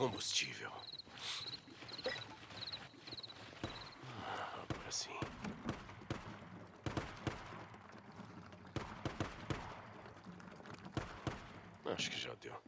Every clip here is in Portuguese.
combustível. Agora sim. Acho que já deu.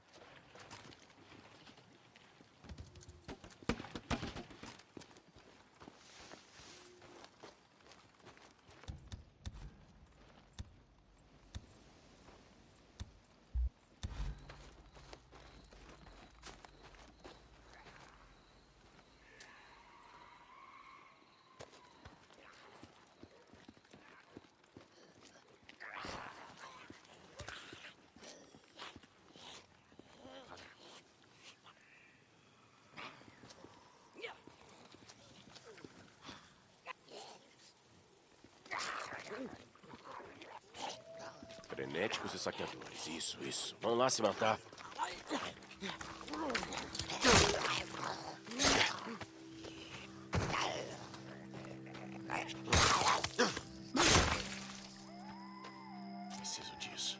Frenéticos e saqueadores. Isso. Vão lá se matar. Preciso disso.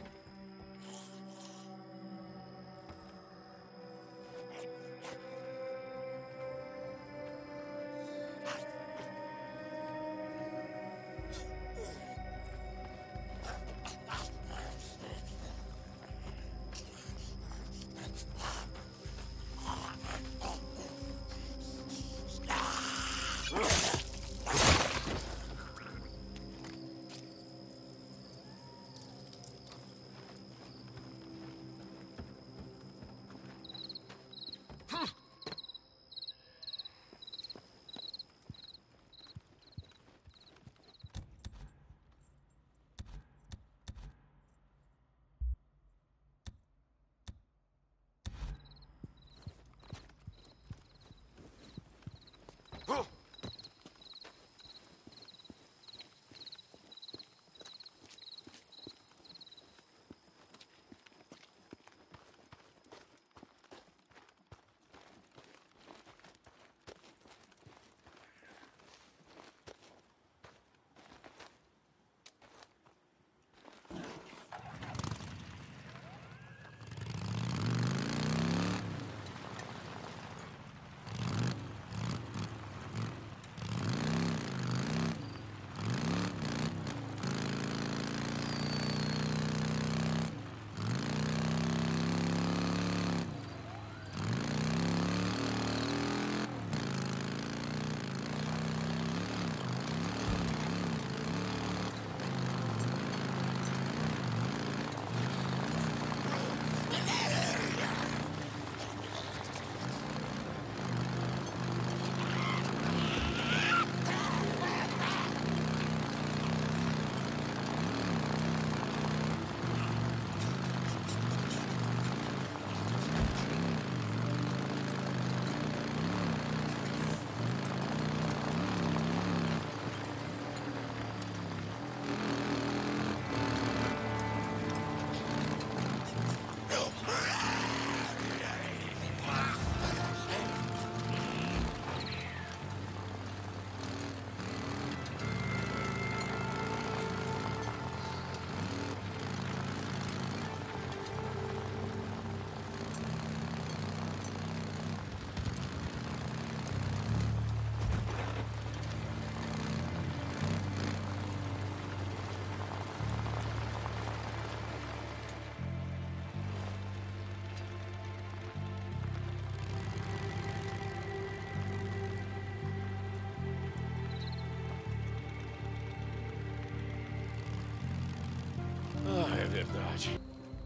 É verdade.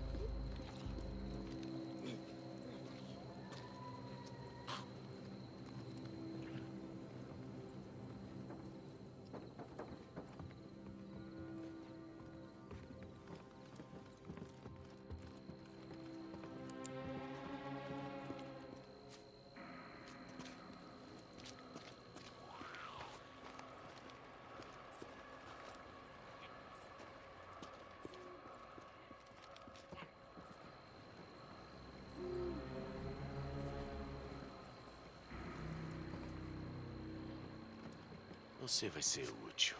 Você vai ser útil.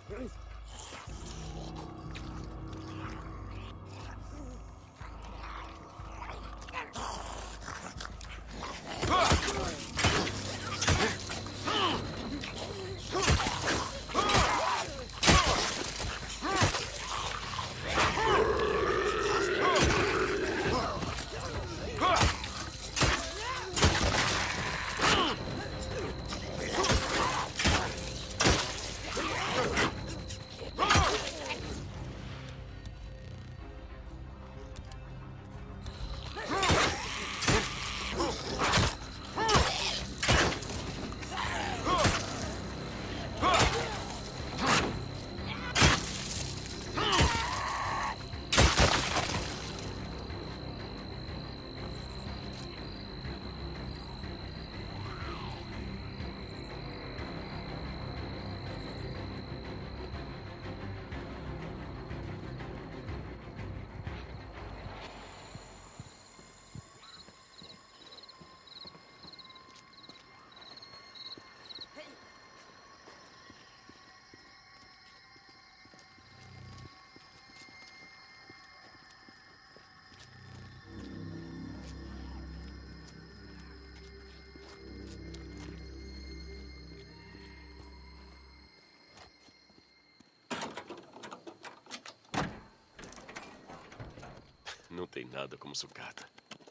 Não tem nada como sucata.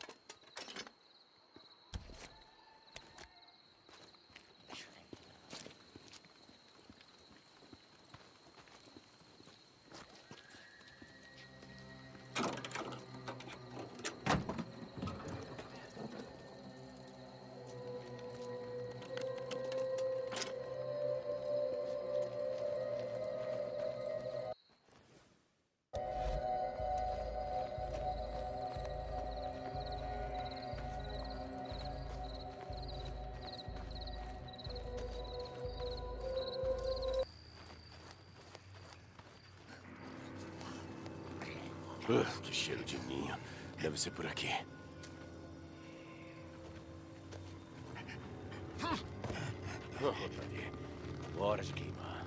Que cheiro de ninho. Deve ser por aqui. Oh, tá ali. Hora de queimar.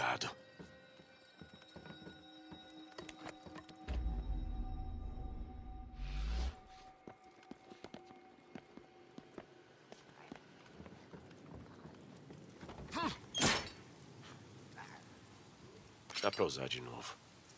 Cuidado. Dá pra usar de novo.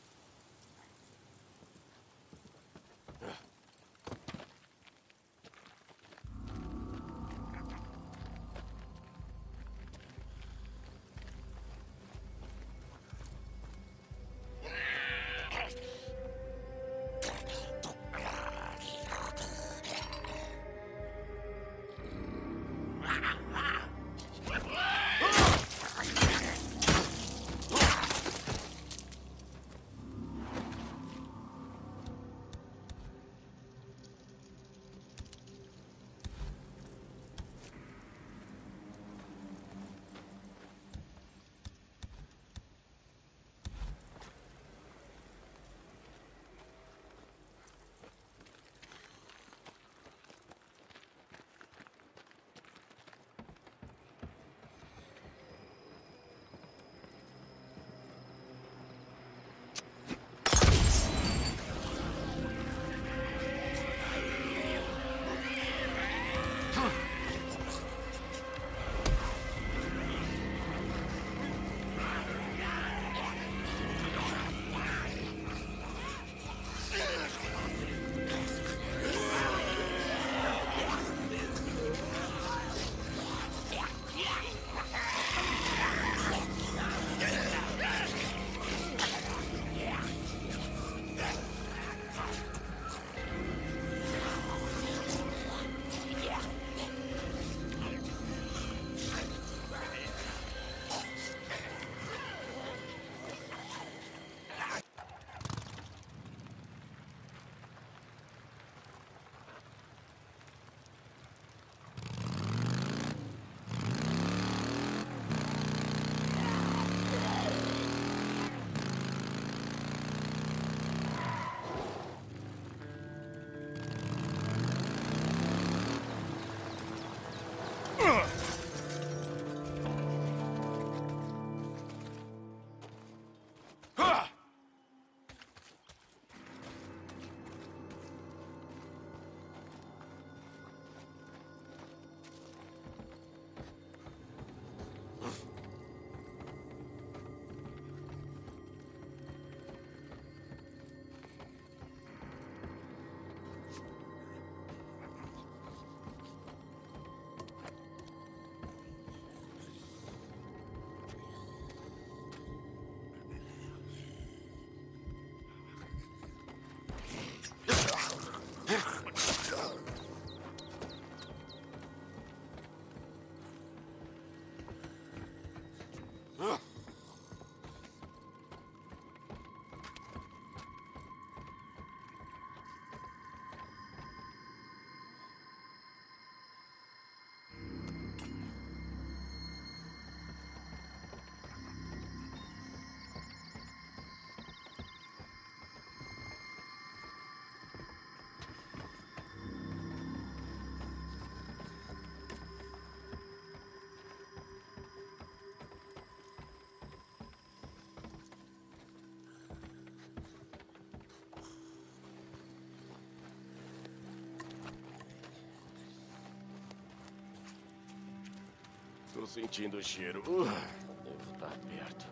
Tô sentindo o cheiro. Devo estar perto.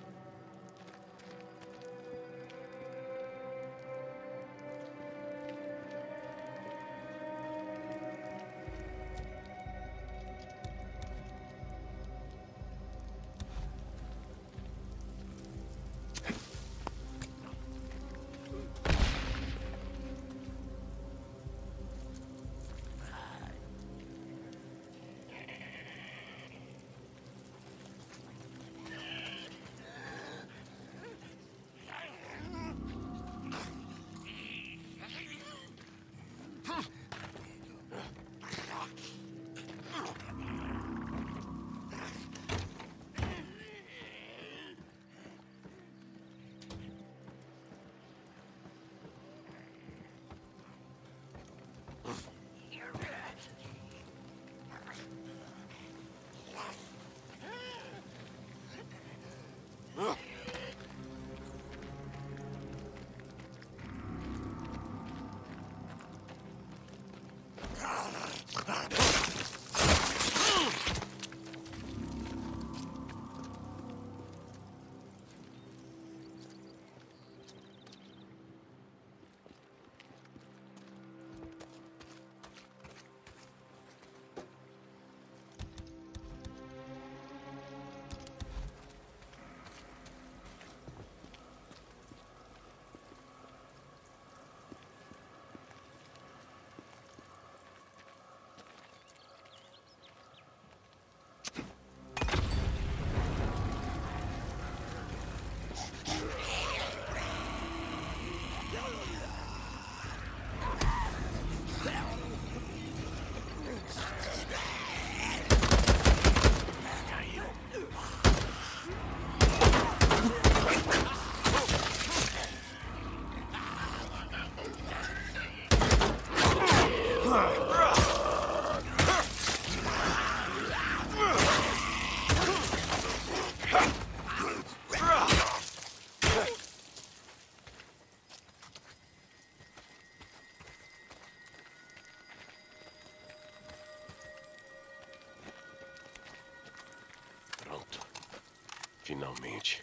Finalmente.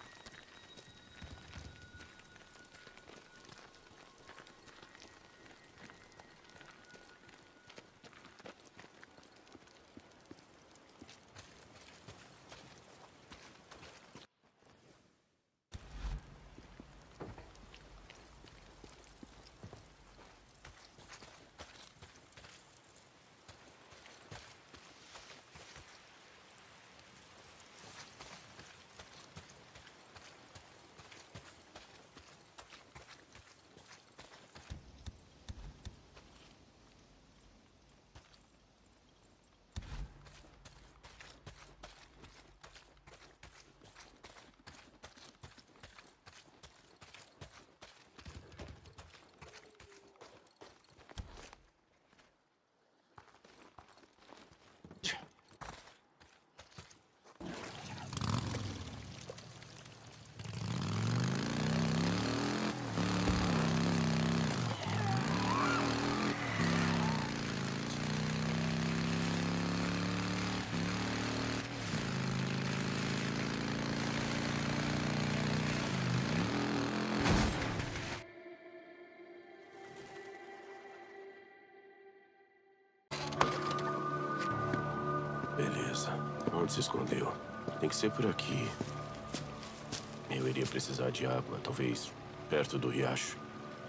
Beleza. Onde se escondeu? Tem que ser por aqui. Eu iria precisar de água, talvez perto do riacho.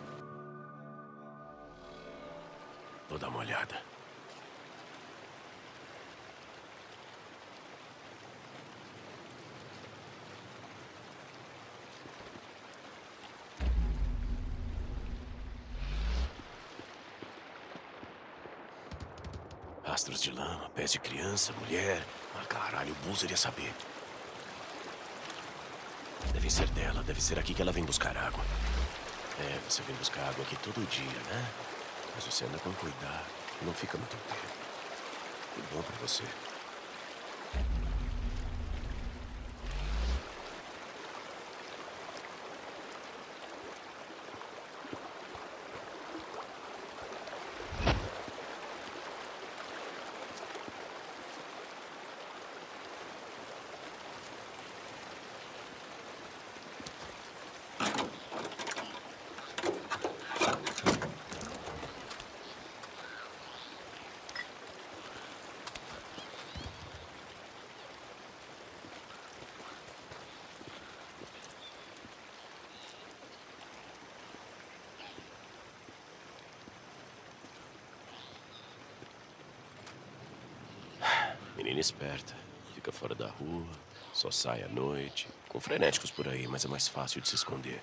Vou dar uma olhada. Rastros de lama, pés de criança, mulher. Ah, caralho, o Buzzer ia saber. Deve ser dela, deve ser aqui que ela vem buscar água. É, você vem buscar água aqui todo dia, né? Mas você anda com cuidado, não fica muito tempo. Que bom pra você. Menina esperta. Fica fora da rua, só sai à noite. Com frenéticos por aí, mas é mais fácil de se esconder.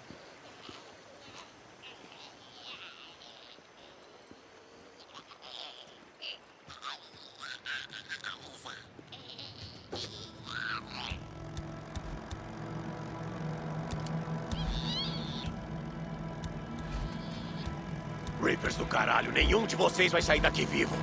Reapers do caralho, nenhum de vocês vai sair daqui vivo.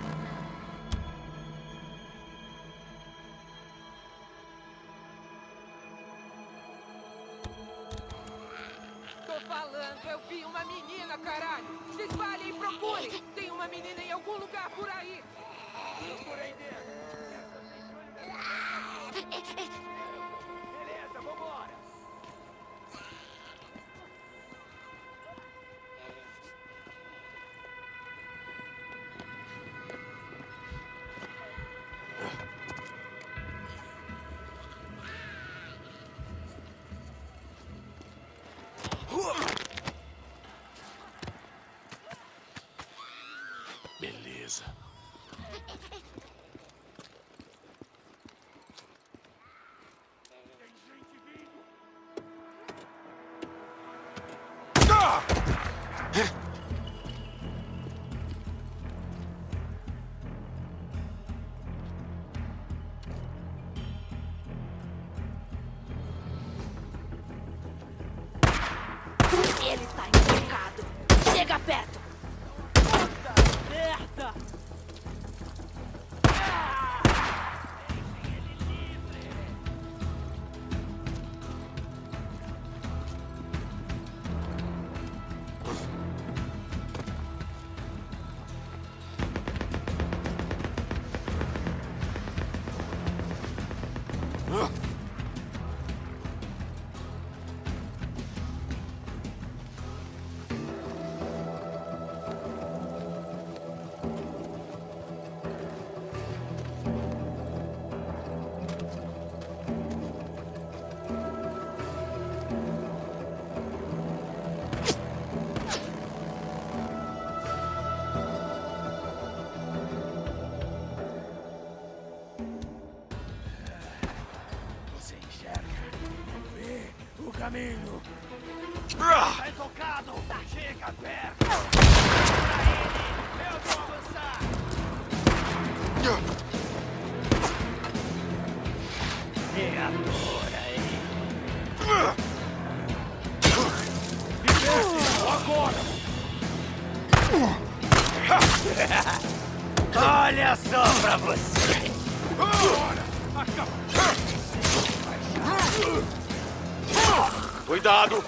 Eu vi uma menina, caralho! Se espalhem e procurem! Tem uma menina em algum lugar por aí! Procurem dentro! Beleza, vambora! Beleza. Ele tá invocado. Chega perto. Puta merda! caminho. Tá intocado! Chega perto! Pra ele! Eu vou avançar! Criatura, hein? Agora! Olha só pra você! Cuidado!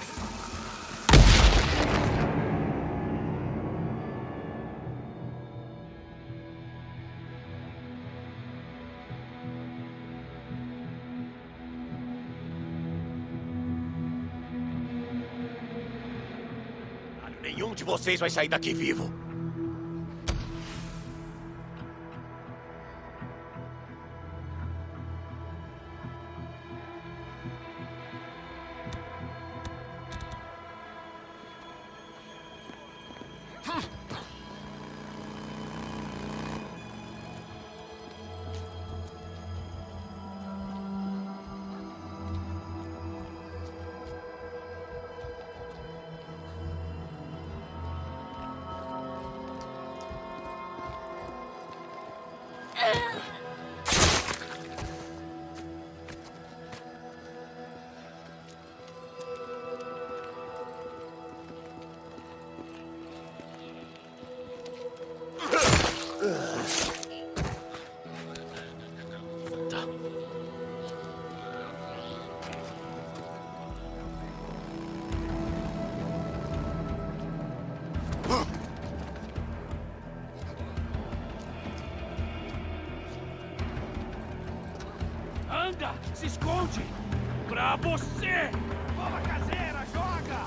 Nenhum de vocês vai sair daqui vivo. Anda! Se esconde! Pra você! Bola caseira, joga!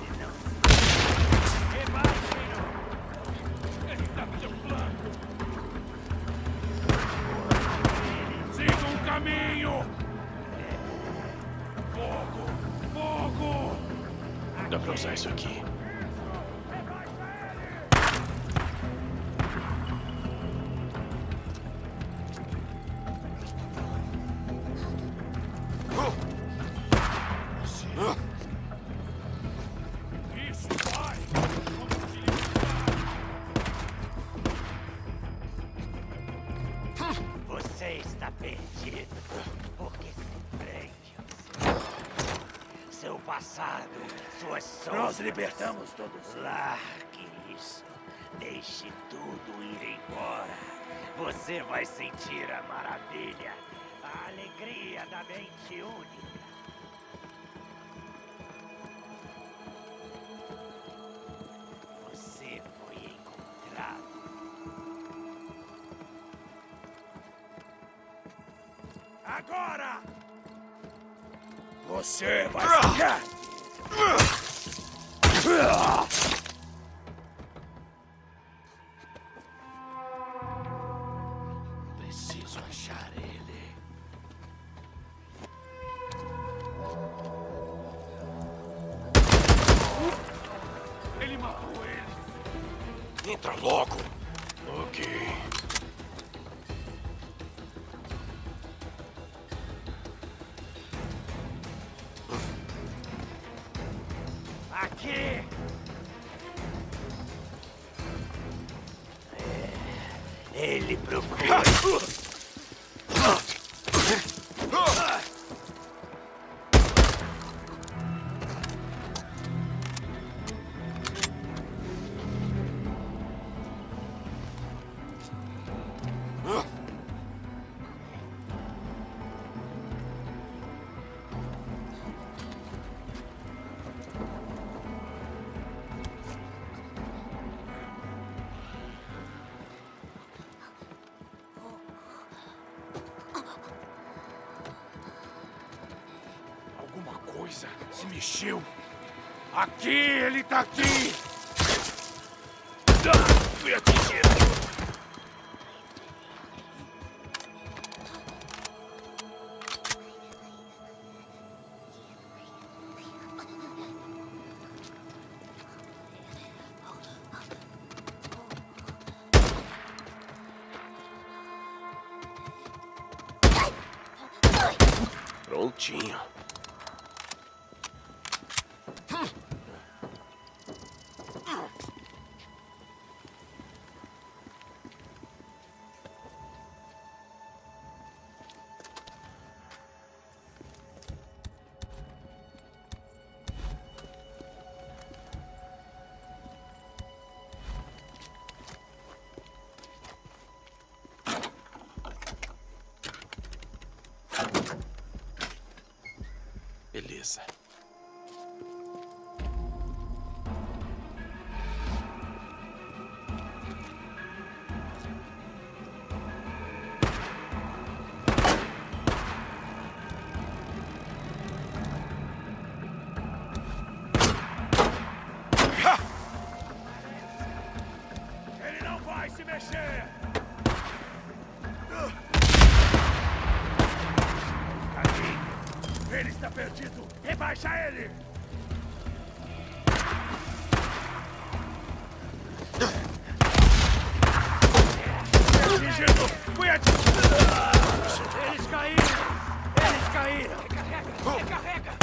Rebate! Ele tá no seu flanco! Siga um caminho! Fogo! Fogo! Dá pra usar isso aqui. Isso, vai! Você está perdido, porque se prende. Seu passado, suas sombras. Nós libertamos todos. Largue isso. Deixe tudo ir embora. Você vai sentir a maravilha, a alegria da mente única. Você foi encontrado. Agora! Você vai ficar! Preciso achar ele. Ele matou ele! Entra logo! Ok. Aqui! Ele procura. Alguma coisa se mexeu. Aqui, ele tá aqui! Fui atingido. Prontinho. Beleza. Ele não vai se mexer! Ele está perdido! Rebaixa ele! Atingido! Fui atingido! Eles caíram! Eles caíram! Recarrega! Recarrega!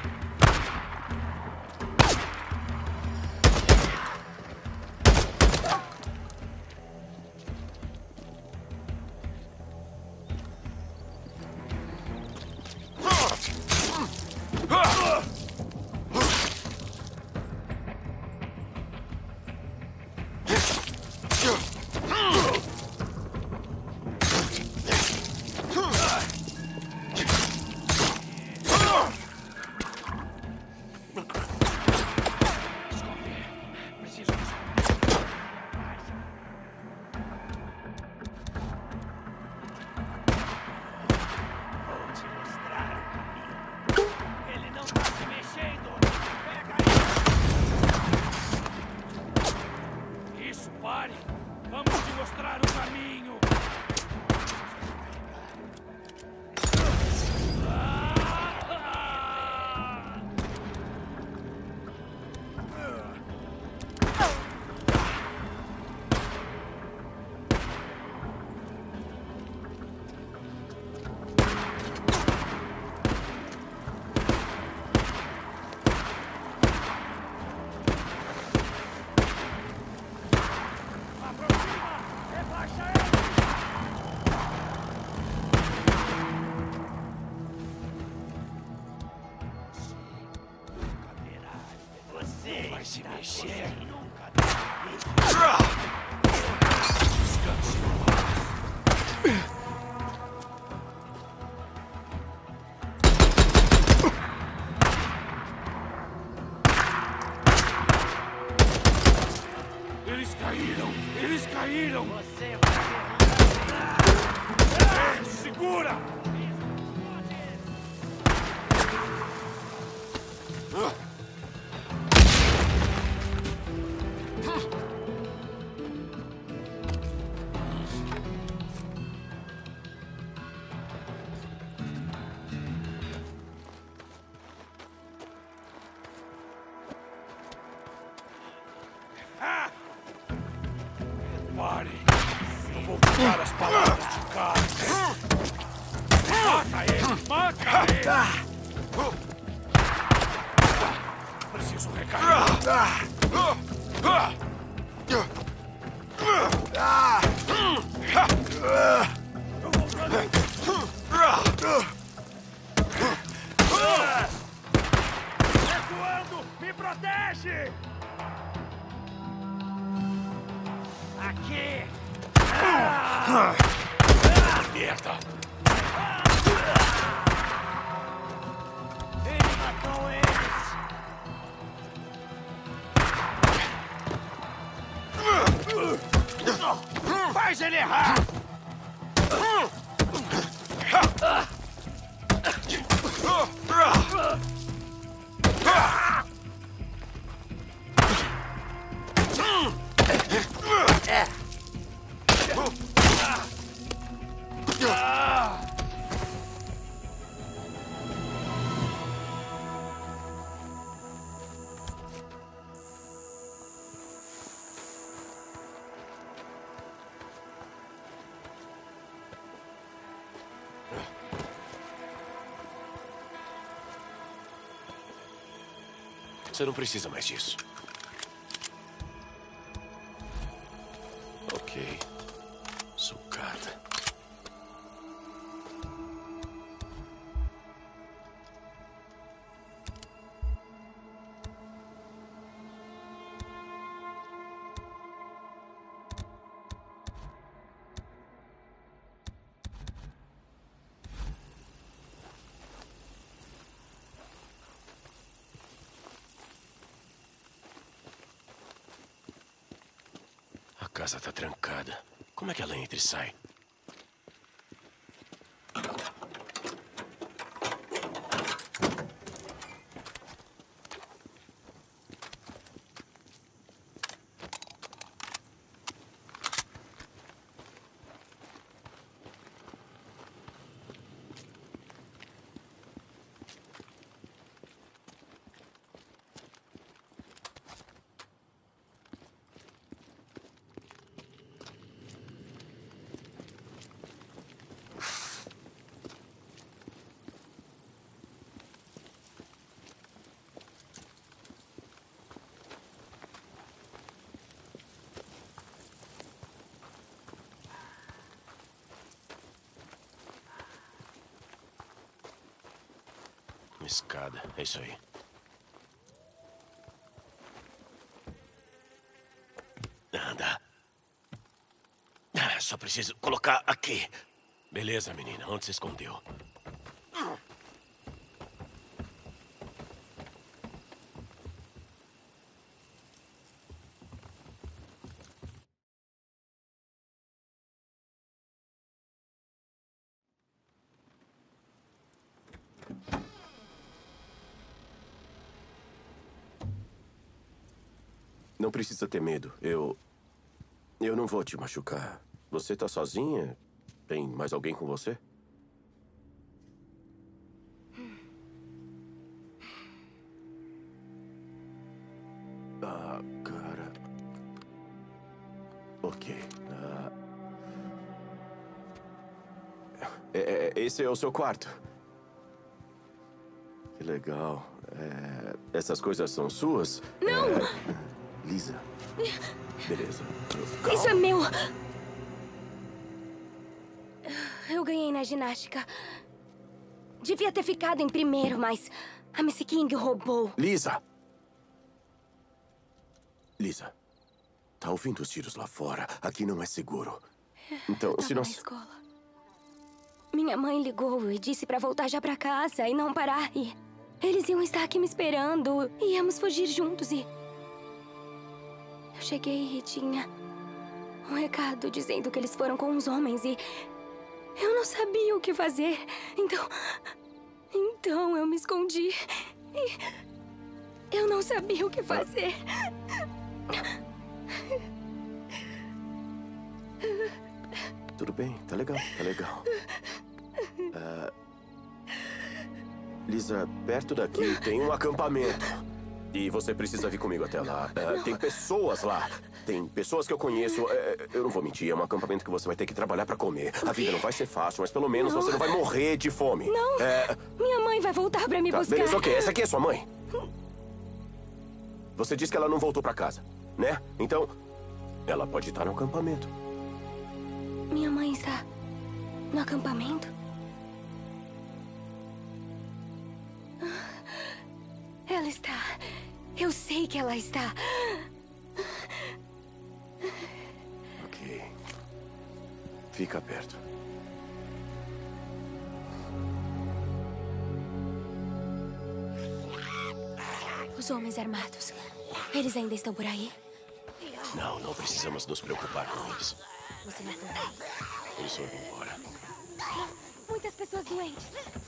Vai se mexer. Eles caíram! Eles caíram! Você vai Segura! Pare! Eu vou buscar as palavras de Carter! Mata ele! Mata ele! Preciso recarregar! Recuando! Me protege! aqui! Merda! Ele matou eles! Faz ele errar! Você não precisa mais disso. Ok. Sucata. casa tá trancada. Como é que ela entra e sai? Uma escada, é isso aí. Anda. Só preciso colocar aqui. Beleza, menina. Onde se escondeu? Não precisa ter medo. Eu não vou te machucar. Você tá sozinha? Tem mais alguém com você? Ah, cara. Ok. Esse é o seu quarto. Que legal. Essas coisas são suas? Não! Lisa. Beleza. Calma. Isso é meu! Eu ganhei na ginástica. Devia ter ficado em primeiro, mas a Missy King roubou. Lisa! Lisa, tá ouvindo os tiros lá fora? Aqui não é seguro. Então, se Na nós... escola. Minha mãe ligou e disse pra voltar já pra casa e não parar. E eles iam estar aqui me esperando. Íamos fugir juntos e... Eu cheguei e tinha um recado dizendo que eles foram com os homens e... Eu não sabia o que fazer. Então eu me escondi. E eu não sabia o que fazer. Tudo bem, tá legal, tá legal. Lisa, perto daqui tem um acampamento. E você precisa vir comigo até lá. Tem pessoas lá. Tem pessoas que eu conheço. Eu não vou mentir, é um acampamento que você vai ter que trabalhar pra comer. A vida não vai ser fácil, mas pelo menos você não vai morrer de fome. Não! Minha mãe vai voltar pra me buscar. Beleza, ok. Essa aqui é sua mãe. Você disse que ela não voltou pra casa, né? Então, ela pode estar no acampamento. Minha mãe está no acampamento? Ela está. Eu sei que ela está. Ok. Fica perto. Os homens armados. Eles ainda estão por aí? Não precisamos nos preocupar com eles. Você matou eles. Eles foram embora. Muitas pessoas doentes.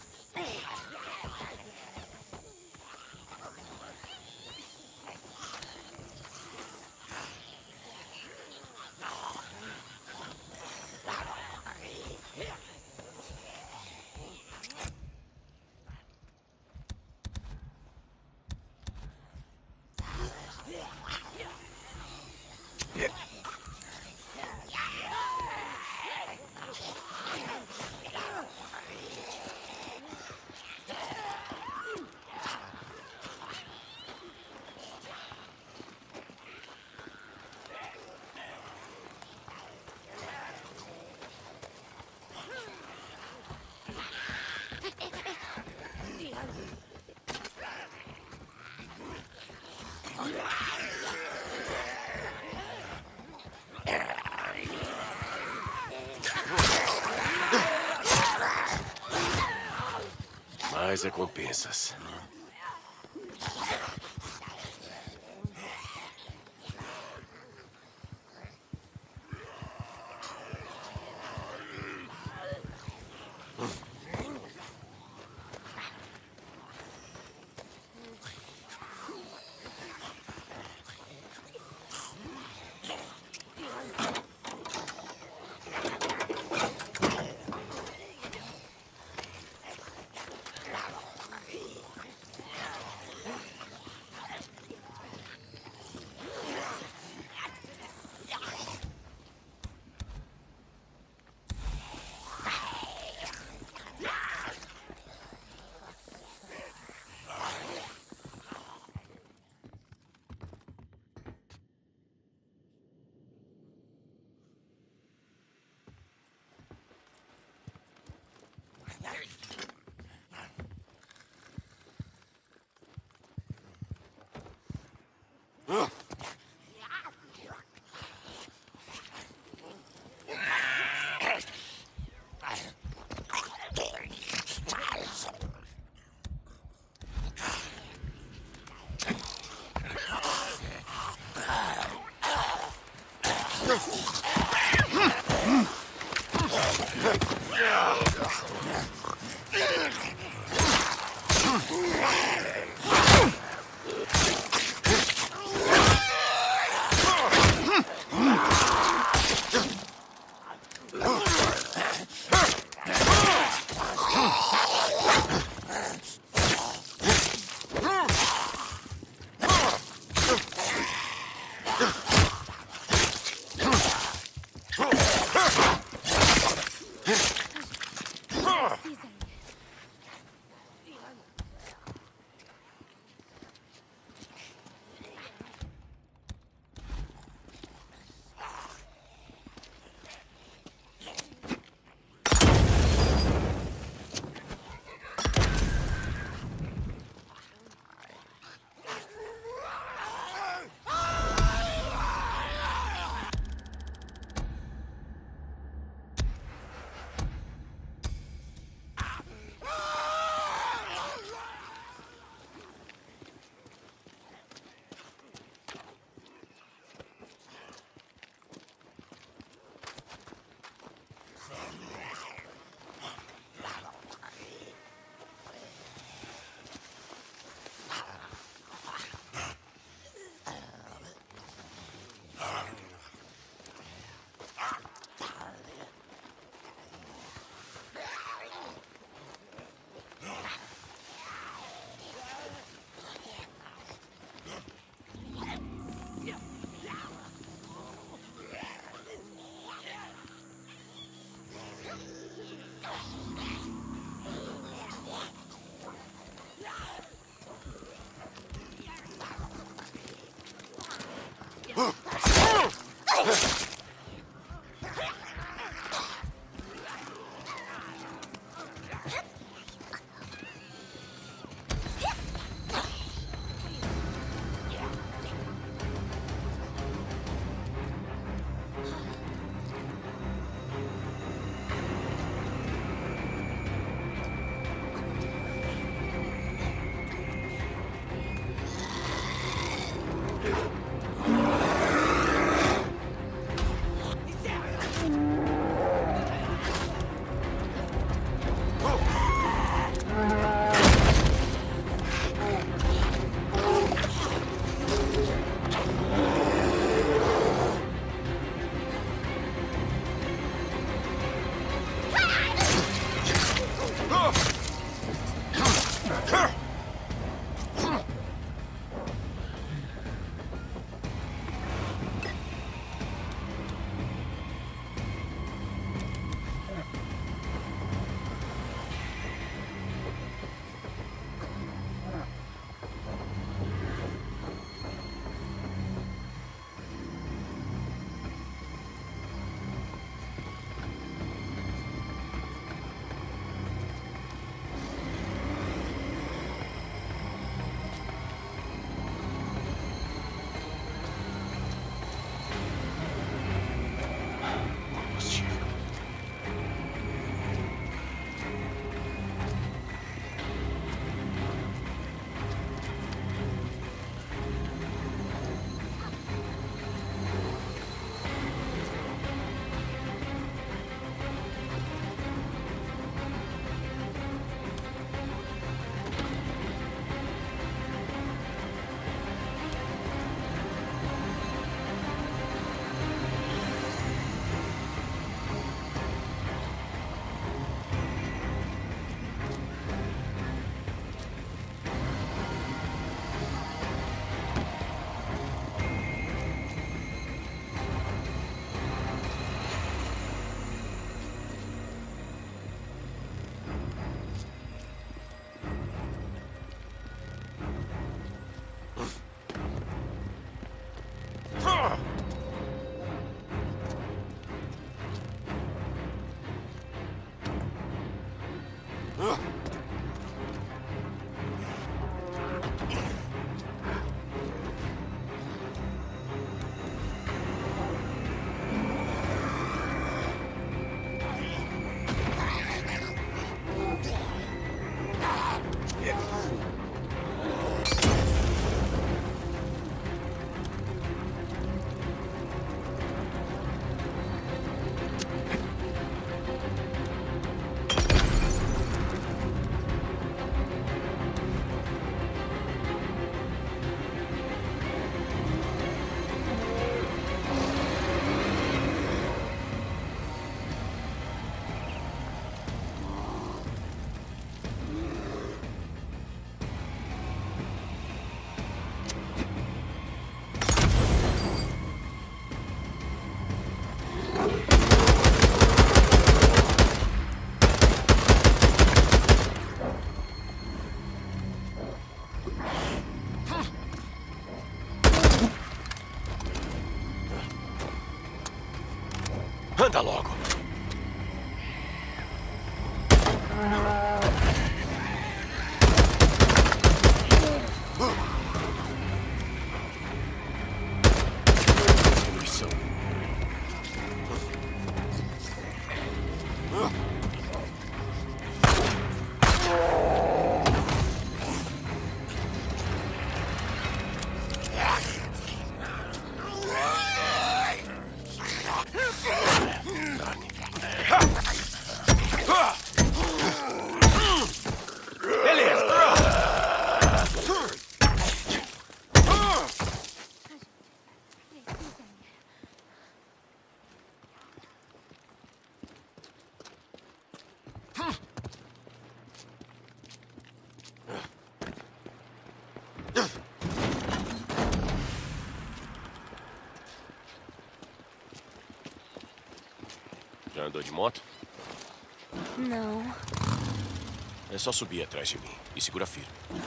Mais recompensas. Anda logo. Já andou de moto? Não. É só subir atrás de mim e segura firme.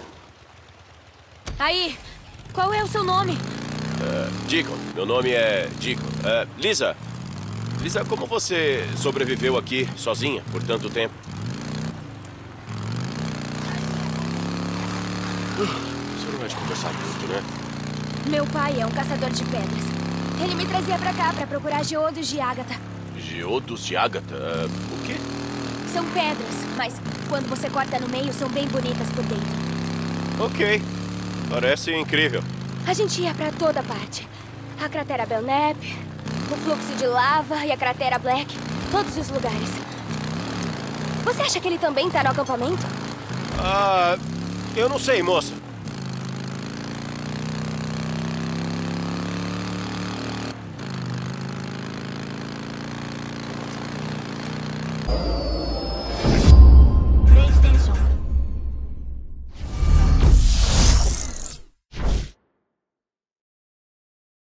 Aí, qual é o seu nome? Deacon, meu nome é Deacon. Lisa, como você sobreviveu aqui sozinha por tanto tempo? Você não vai te conversar muito, né? Meu pai é um caçador de pedras. Ele me trazia pra cá pra procurar geodos de ágata. Geodos de ágata? O quê? São pedras, mas quando você corta no meio, são bem bonitas por dentro. Ok. Parece incrível. A gente ia pra toda parte. A cratera Belknap, o fluxo de lava e a cratera Black. Todos os lugares. Você acha que ele também tá no acampamento? Eu não sei, moça.